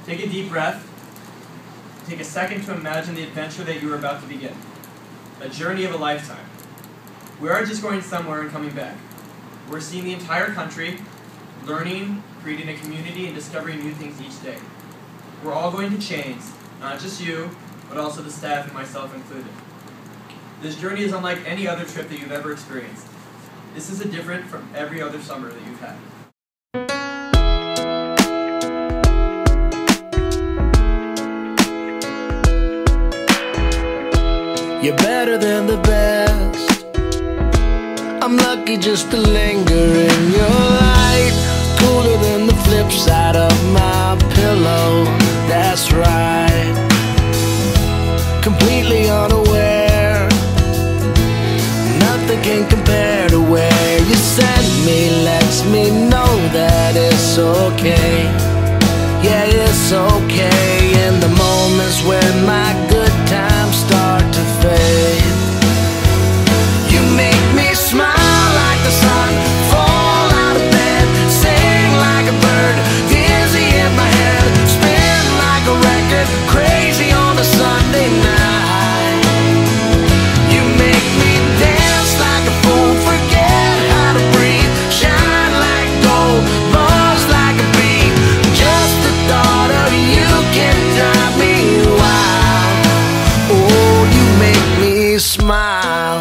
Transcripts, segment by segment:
Take a deep breath. Take a second to imagine the adventure that you are about to begin. A journey of a lifetime. We aren't just going somewhere and coming back. We're seeing the entire country, learning, creating a community, and discovering new things each day. We're all going to change, not just you, but also the staff and myself included. This journey is unlike any other trip that you've ever experienced. This is different from every other summer that you've had. You're better than the best. I'm lucky just to linger in your light. Cooler than the flip side of my pillow. That's right. Completely unaware. Nothing can compare to where you send me. Lets me know that it's okay. Yeah, it's okay. In the moments when my good times start to fade, you make me smile like the sun, fall out of bed, sing like a bird, dizzy in my head, spin like a record, crazy on a Sunday night. You make me dance like a fool, forget how to breathe, shine like gold, buzz like a bee. Just the thought of you can drive me wild. Oh, you make me smile.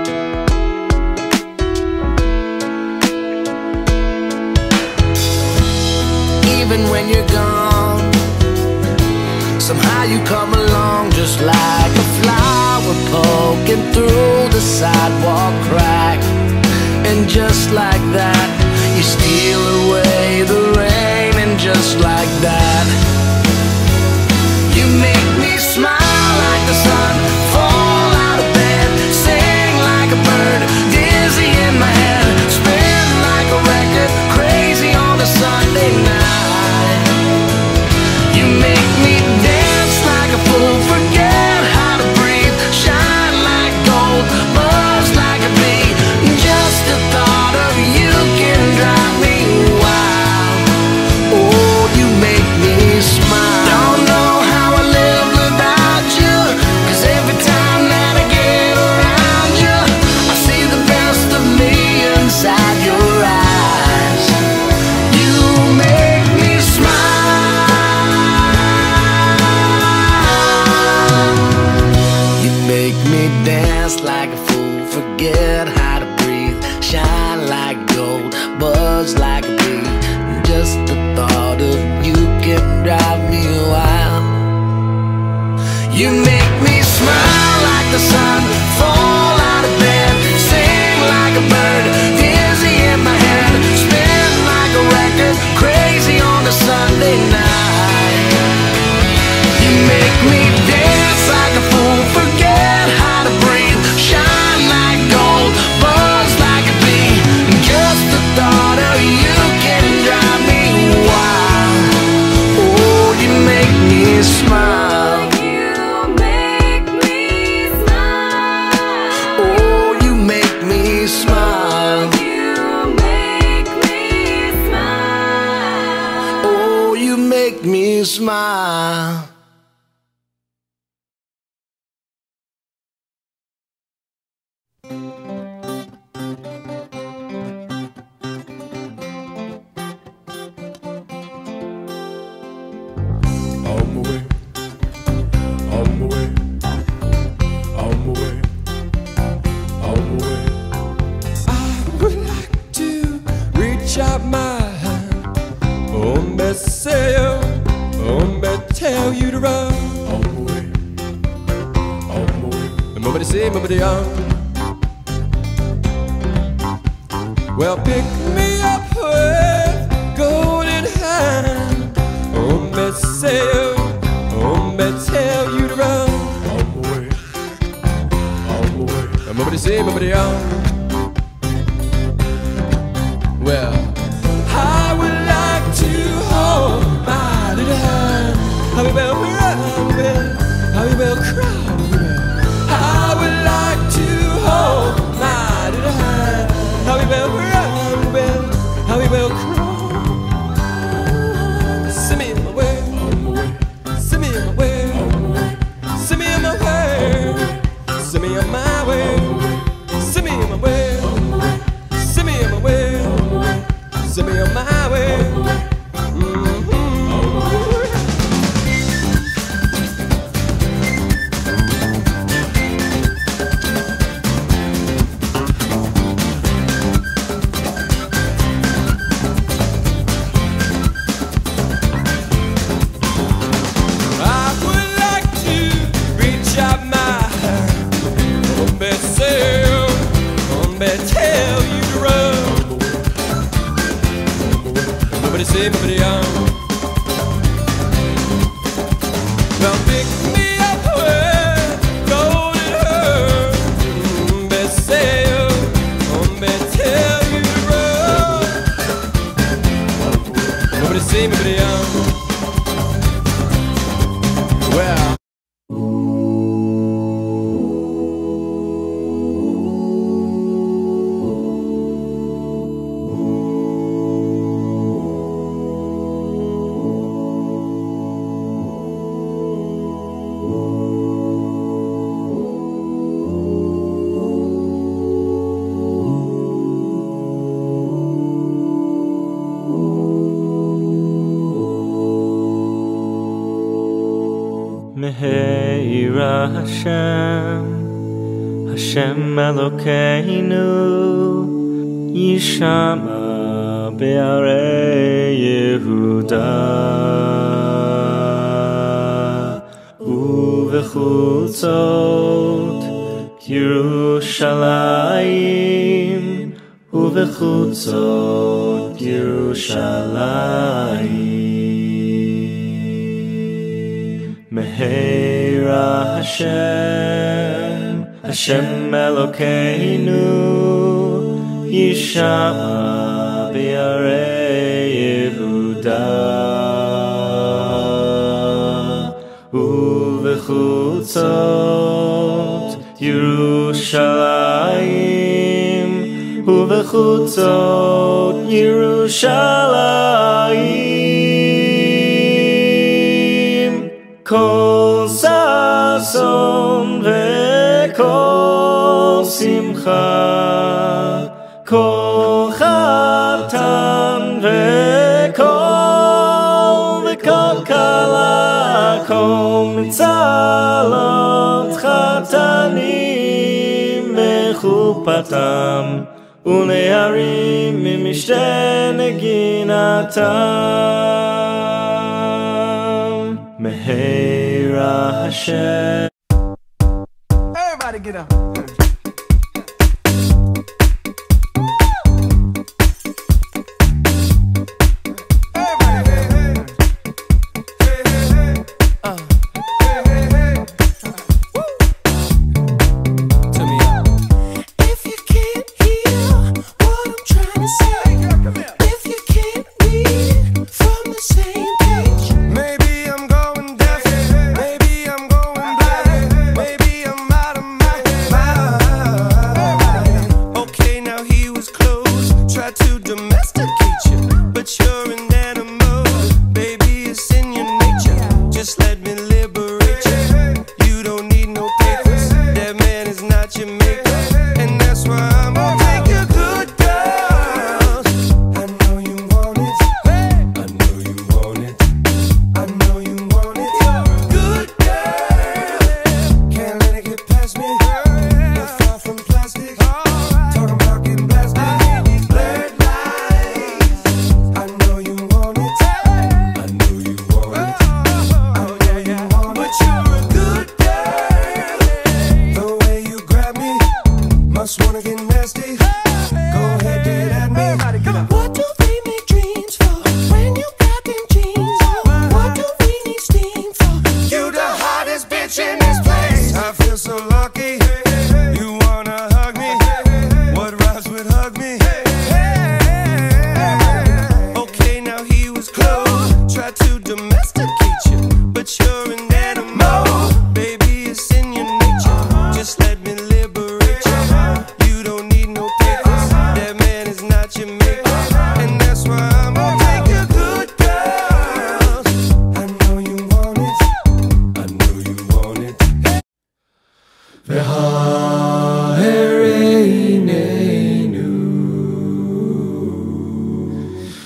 Even when you're gone, somehow you come along just like a flower poking through the sidewalk crack. And just like that, you steal away the rain. And just like that, you make me smile like the sun, fall out of bed, sing like a bird, dizzy in my head, spin like a record, crazy on a Sunday night. You make me dance like a fool, forget how to breathe, shine like gold, buzz like a bee. Just the thought of you can drive me wild. Oh, you make me smile. Don't know how I live without you, 'cause every time that I get around you, I see the best of me inside your eyes. You make me smile. You make me dance like a fool, forget how to breathe, shine like gold, buzz like a bee. Just the thought of you can drive me wild. You make me smile like the sun, fall out of bed, sing like a bird, dizzy in my head, spin like a record, crazy on a Sunday night. You make me dance like a fool, forget how to breathe, shine like gold, buzz like a bee. Just the thought of you can drive me wild. Oh, you make me smile. Oh, you make me smile. Oh, you make me smile. On my way, on my way, on my way, on my way. I would like to reach out my hand, tell you to run. On my way, on my way. Nobody say, nobody on. Well, pick me up with golden hand. Tell you to run. On my way, on my way. Nobody say, nobody on. Well, I would like to hold my little hand. I will run, I will cry. I would like to hold my little hand. I will run, I will cry. Send me my way. send me on my way. Say nobody on. Well, pick me up where golden her. Best sail, best tell you to run. Nobody say nobody on. Well. Meheira Hashem, Hashem Elokeinu, Yishama be'arei Yehuda, uvechutzot Yerushalayim, uvechutzot Yerushalayim. Meheira Hashem, Hashem Elokeinu, Yishama be'arei Yehuda, uvechutzot Yerushalayim, uvechutzot Yerushalayim. Kol sason vekol simcha, kol chatan vekol kala, kol mitzalot chatanim mechupatam, unearim mimishte neginatam. Meheira Hashem. Everybody get up. I know you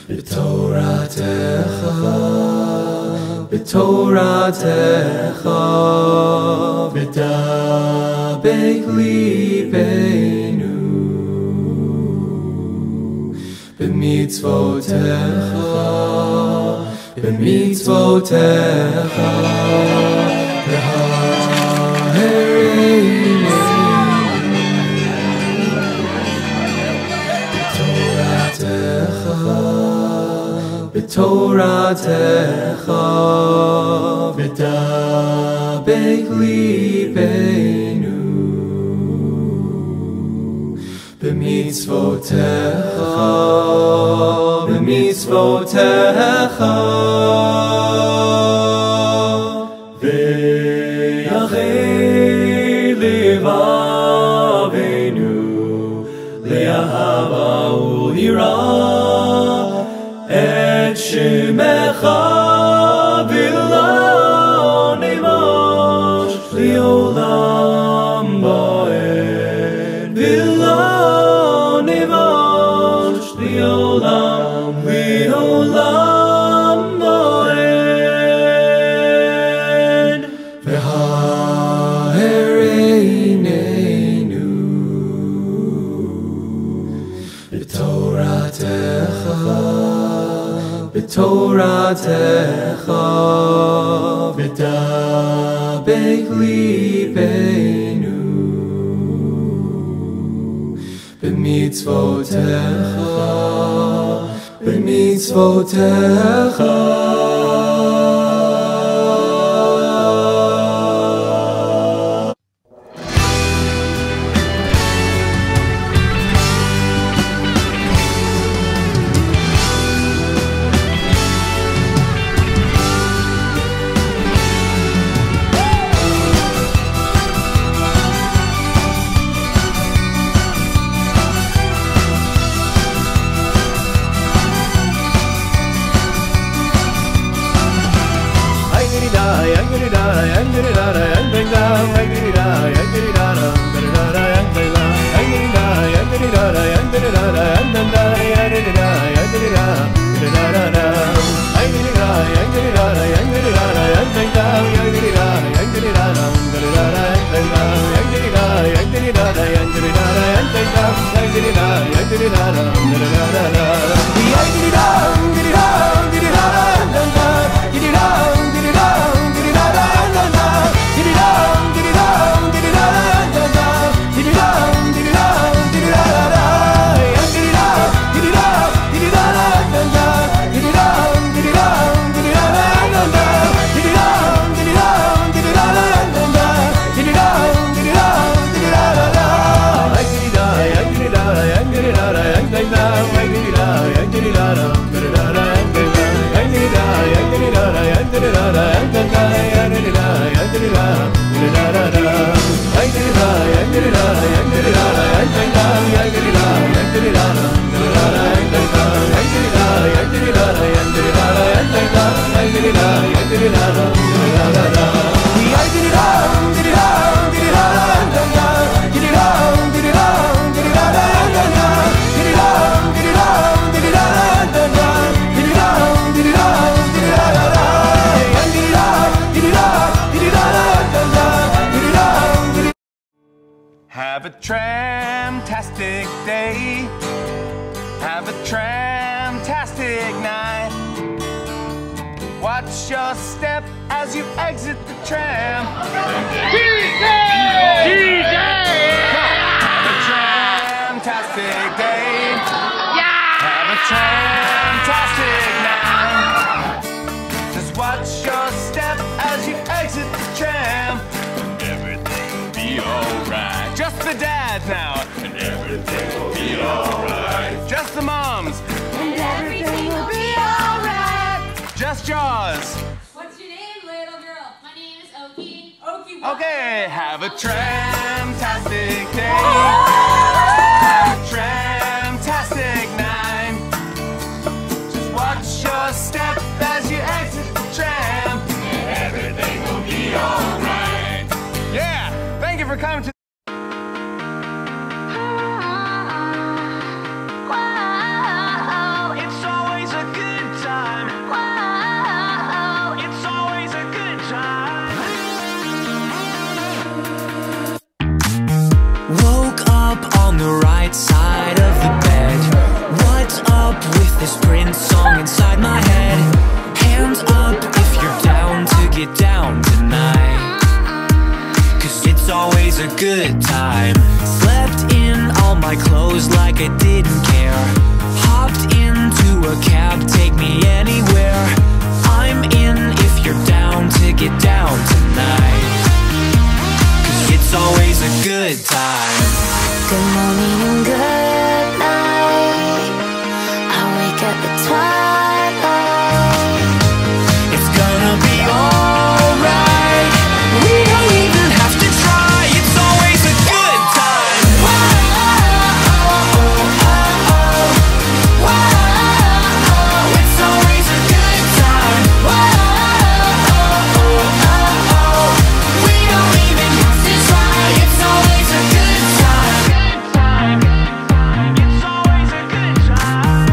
B'toratecha v'dabek libeinu b'mitzvotecha v'ha'ereinu B'toratecha v'dabek libeinu b'mitzvotecha v'yachei levaveinu le'ahava u'yirah et shemecha v'lo nevash li'olam ba'ed v'lo nevash li'olam ba'ed v'ha'ereinenu B'toratecha v'dabek libeinu b'mitzvotecha Have a tram-tastic day. Have a tram-tastic night. Watch your step as you exit the tram. DJ! Have a tram-tastic day. Have a tram-tastic night. Just watch your step as you exit the tram. Everything will be alright. Just the dads now. And everything will be alright. Just the moms. And everything will be alright. Just yours. What's your name, little girl? My name is Oki. Oki. Okay, have a tram-tastic day. Have a tram-tastic night. Just watch your step as you exit the tram. And everything will be alright. Yeah, thank you for coming to it's always a song inside my head. Hands up if you're down to get down tonight, 'cause it's always a good time. Slept in all my clothes like I didn't care. Hopped into a cab, take me anywhere. I'm in if you're down to get down tonight, 'cause it's always a good time. Good morning and good night. I wake up at twilight. It's gonna be alright. We don't even have to try. It's always a good time. It's always a good time. We don't even have to try. It's always a good time. It's always a good time.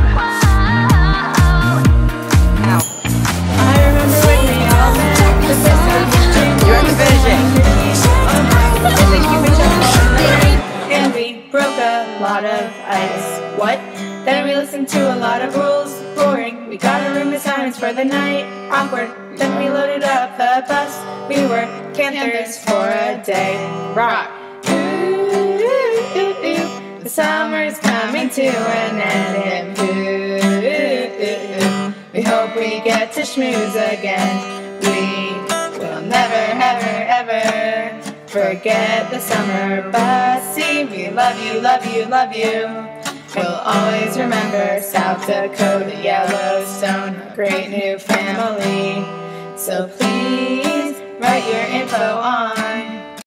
I remember when we all met the first time. You're the vision. And the Cupid and we broke a lot of ice. What? Then we listened to a lot of rules. Boring. We got a room assignments for the night. Awkward. Then we loaded up the bus. We were Canthers for a day. Rock. Ooh, ooh, ooh, ooh. The summer's coming to an end. Ooh, ooh, ooh, ooh. We hope we get to schmooze again. We will never, ever, ever forget the summer bus. See, we love you, love you, love you. We'll always remember South Dakota, Yellowstone, a great new family. So please write your info on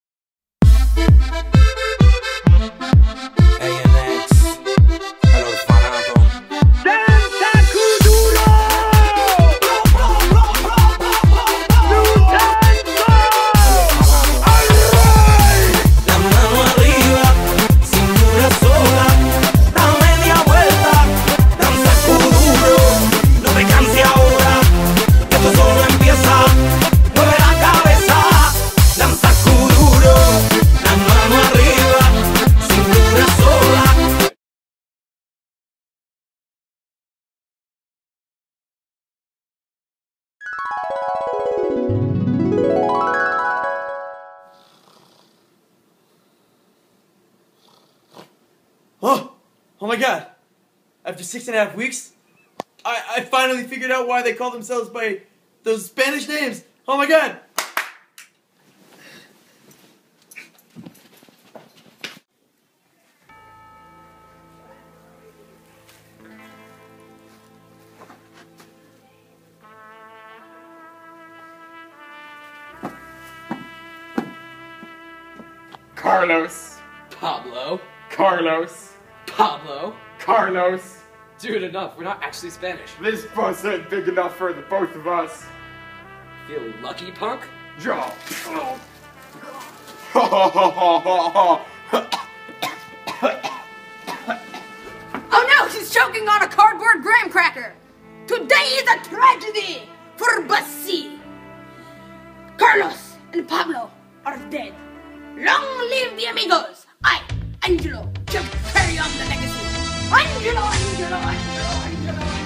ANX. Hello, Fanato. La mano arriba, cintura sola, da media vuelta, danza kuduro. No te canses ahora, que esto solo empieza. Mueve la cabeza, danza kuduro. La mano arriba, cintura sola. Oh my god! After 6.5 weeks, I finally figured out why they call themselves by those Spanish names. Oh my god! Carlos. Pablo. Carlos. Pablo. Carlos. Dude, enough. We're not actually Spanish. This bus ain't big enough for the both of us. Feel lucky, punk? Joe. Oh no, she's choking on a cardboard graham cracker. Today is a tragedy for Bussy. Carlos and Pablo are dead. Long live the amigos. Angelo, shall carry on the legacy. Angelo, Angelo, Angelo, Angelo.